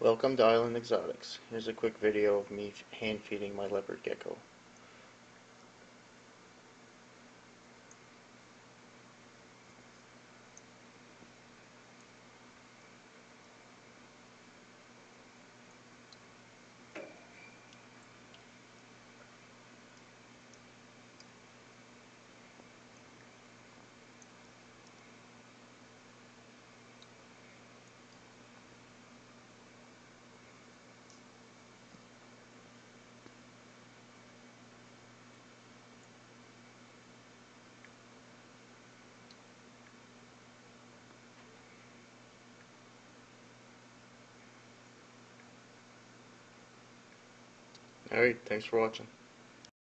Welcome to Island Exotics. Here's a quick video of me hand feeding my leopard gecko. Alright, thanks for watching.